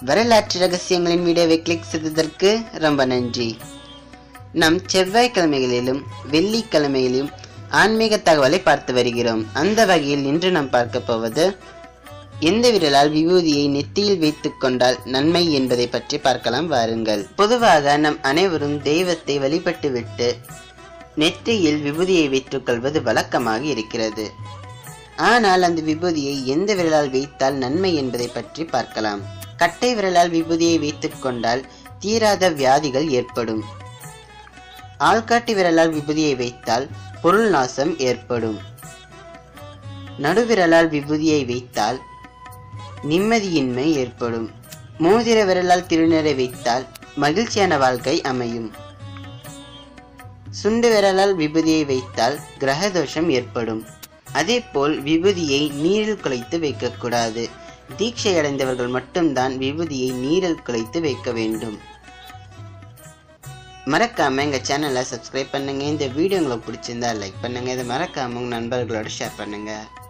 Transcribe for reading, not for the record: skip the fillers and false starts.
வரலாற்று ரகசியங்களின் வீடியோவை கிளிக் செய்ததற்கு ரொம்ப நன்றி. நம் செவ்வாய்க்கிழமைகளிலும் வெள்ளிக்கிழமைகளிலும் ஆன்மீக தகவலை பார்த்து வருகிறோம். அந்த வகையில் இன்று நாம் பார்க்க போவது எந்த விரலால் விபூதியை நெத்தியில் வைத்துக் கொண்டால் நன்மை என்பதை பற்றி பார்க்கலாம் வாருங்கள். பொதுவாக நம் அனைவரும் தெய்வத்தை வழிபட்டு விட்டு நெற்றியில் விபூதியை வைத்துக் கொள்வது வழக்கமாக இருக்கிறது. ஆனால் அந்த விபூதியை எந்த விரலால் வைத்தால் நன்மை என்பதை பற்றி பார்க்கலாம். கட்டை விரலால் விபூதியை வைத்துக் கொண்டால் தீராத வியாதிகள் ஏற்படும். ஆள்காட்டி விரலால் விபூதியை வைத்தால் பொருள் நாசம் ஏற்படும். நடுவிரலால் விபூதியை வைத்தால் நிம்மதியின்மை ஏற்படும். மோதிர விரலால் திருநீரை வைத்தால் மகிழ்ச்சியான வாழ்க்கை அமையும். சுண்டு விரலால் விபூதியை வைத்தால் கிரகதோஷம் ஏற்படும். அதே போல் விபூதியை நீரில் குழைத்து வைக்கக்கூடாது. தீட்சை அடைந்தவர்கள் மட்டும்தான் விபூதியை நீரில் குழைத்து வைக்க வேண்டும். மறக்காம எங்க சேனலை சப்ஸ்கிரைப் பண்ணுங்க. இந்த வீடியோ உங்களுக்கு பிடிச்சிருந்தா லைக் பண்ணுங்க. இதை மறக்காம உங்க நண்பர்களோட ஷேர் பண்ணுங்க.